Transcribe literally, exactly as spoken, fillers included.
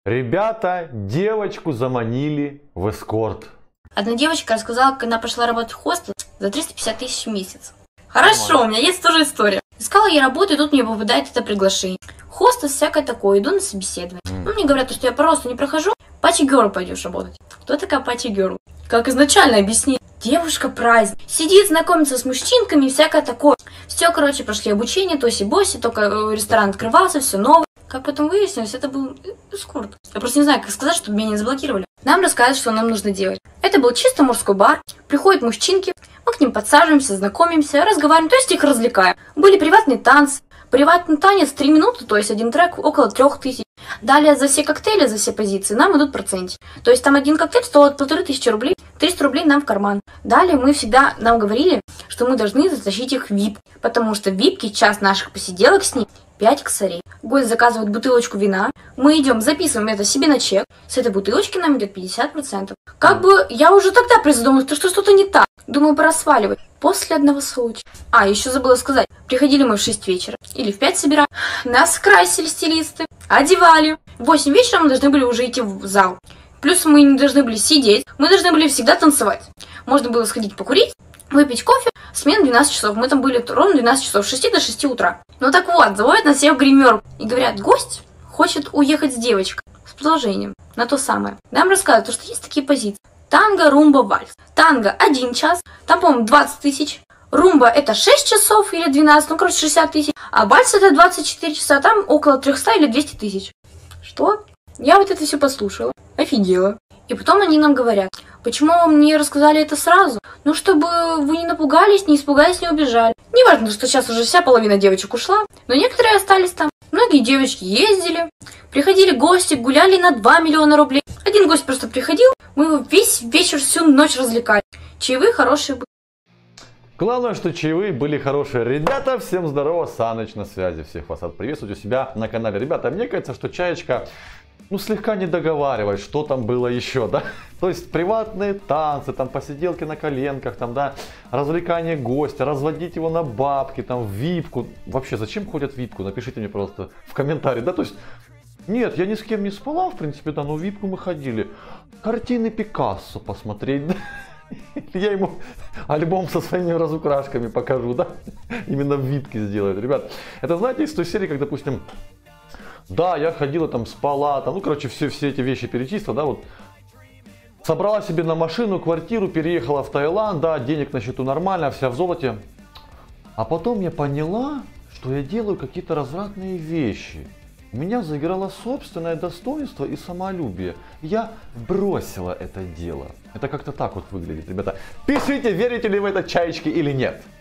Ребята, девочку заманили в эскорт. Одна девочка рассказала, как она пошла работать в хостел за триста пятьдесят тысяч в месяц. Хорошо, у меня есть тоже история. Искала я работу, и тут мне попадает это приглашение. Хостел всякое такое, иду на собеседование. Ну, мне говорят, что я просто не прохожу, пати герл пойдешь работать. Кто такая пати герл? Как изначально объяснить? Девушка праздник. Сидит, знакомится с мужчинками и всякое такое. Все, короче, прошли обучение, тоси-боси, только ресторан открывался, все новое. Как потом выяснилось, это был эскорт. Я просто не знаю, как сказать, чтобы меня не заблокировали. Нам рассказывают, что нам нужно делать. Это был чисто мужской бар. Приходят мужчинки, мы к ним подсаживаемся, знакомимся, разговариваем, то есть их развлекаем. Были приватные танцы. Приватный танец три минуты, то есть один трек около трех тысяч. Далее за все коктейли, за все позиции нам идут проценты. То есть там один коктейль стоил полторы тысячи рублей, триста рублей нам в карман. Далее мы всегда, нам говорили, что мы должны затащить их в вип, потому что в випке час наших посиделок с ним пять косарей. Гость заказывает бутылочку вина, мы идем, записываем это себе на чек, с этой бутылочки нам идет пятьдесят процентов. Как бы я уже тогда призадумалась, что что-то не так. Думаю, пора сваливать. После одного случая. А, еще забыла сказать. Приходили мы в шесть вечера. Или в пять собирали. Нас красили стилисты. Одевали. В восемь вечера мы должны были уже идти в зал. Плюс мы не должны были сидеть. Мы должны были всегда танцевать. Можно было сходить покурить, выпить кофе. Смена двенадцать часов. Мы там были ровно двенадцать часов. С шести до шести утра. Ну так вот, заводят нас всех в гримерку. И говорят, гость хочет уехать с девочкой. С предложением. На то самое. Нам рассказывают, что есть такие позиции. Танго, румба, вальс. Танго один час, там, по-моему, двадцать тысяч. Румба это шесть часов или двенадцать, ну, короче, шестьдесят тысяч. А вальс это двадцать четыре часа, там около триста или двести тысяч. Что? Я вот это все послушала, офигела. И потом они нам говорят, почему вам не рассказали это сразу? Ну, чтобы вы не напугались, не испугались, не убежали. Не важно, что сейчас уже вся половина девочек ушла, но некоторые остались там. Многие девочки ездили, приходили гости, гуляли на два миллиона рублей. Один гость просто приходил, мы его весь вечер, всю ночь развлекали. Чаевые хорошие были. Главное, что чаевые были хорошие. Ребята, всем здорово, Саныч на связи. Всех вас рад приветствовать у себя на канале. Ребята, мне кажется, что Чаечка, ну, слегка не договаривает, что там было еще, да? То есть приватные танцы, там посиделки на коленках, там, да, развлекание гостя, разводить его на бабки, там, в випку. Вообще, зачем ходят в випку? Напишите мне просто в комментарии, да, то есть... Нет, я ни с кем не спала, в принципе, да, но в випку мы ходили. Картины Пикассо посмотреть, да? Я ему альбом со своими разукрашками покажу, да? Именно в випке сделают, ребят. Это, знаете, из той серии, как, допустим, да, я ходила там, спала, там, ну, короче, все, все эти вещи перечислила, да, вот. Собрала себе на машину, квартиру, переехала в Таиланд, да, денег на счету нормально, вся в золоте. А потом я поняла, что я делаю какие-то развратные вещи. У меня заиграло собственное достоинство и самолюбие. Я бросила это дело. Это как-то так вот выглядит, ребята. Пишите, верите ли вы это, Чаечки, или нет.